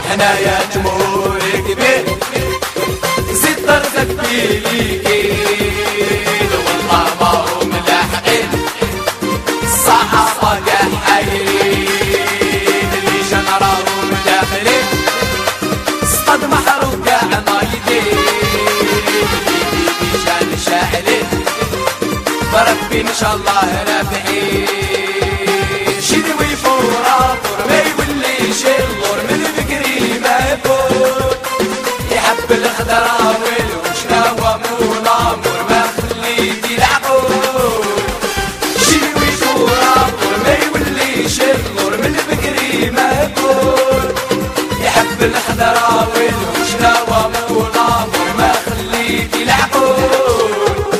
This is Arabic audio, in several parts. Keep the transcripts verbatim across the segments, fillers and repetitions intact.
حنايا جمهور كبير زيد طرزك بيليكين والله ما هم لاحقين الصحافة قاع حايرين اللي جان راهم داخلين صطاد محروق قاع نايدين اللي جان شاعلين بربي ان شاء الله رافعين شدي ويفورا فور ما يوليش اللور من بكري ما يفوت يحب الخضراوي وشراوة منامور ما خليتي العقول شدي ويفورا فور ما يوليش اللور من بكري ما يفوت يحب الخضراوي وشراوة منامور ما خليتي العقول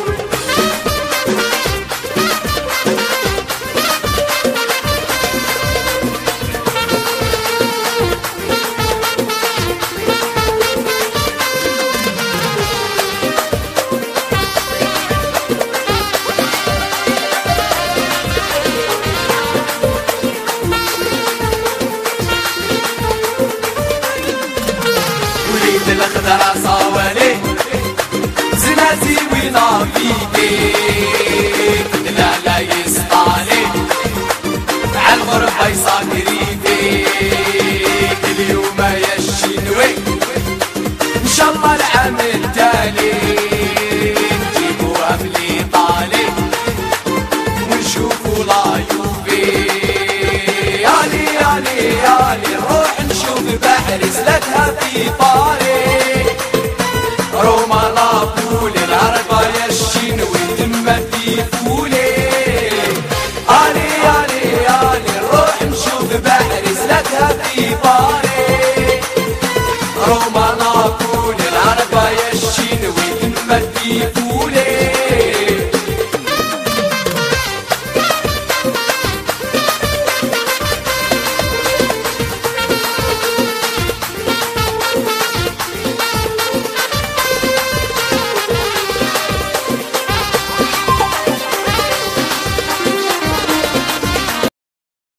الخضرا صوالي زنازي ونافيكي لا لا يسطالي عالغربة يصاكري فيك اليوم يا الشنوي ان شاء الله العام التالي نجيبوها في الايطالي ونشوفوا لايوفي يالي يالي يالي نروح نشوف بحر زلتها في باري روما نابولي العربة يا الشنوي تما في فولي آلي آلي آلي نروح نشوف بحر زلتها في باري روما نابولي العربة يا الشنوي تما في